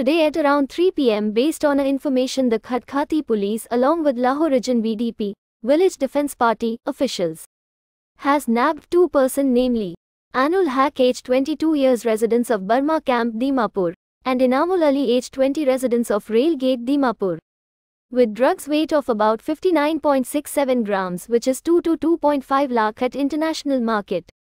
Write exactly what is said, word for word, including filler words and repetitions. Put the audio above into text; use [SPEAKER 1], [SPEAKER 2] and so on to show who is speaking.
[SPEAKER 1] Today at around three p m based on a information the Khatkhati Police along with Lahorijan V D P, Village Defence Party, officials has nabbed two person namely Ainul Haque aged twenty-two years residents of Burma Camp Dimapur and Inamul aged twenty residents of Rail Gate Dimapur with drugs weight of about fifty-nine point six seven grams which is two to two point five lakh at international market.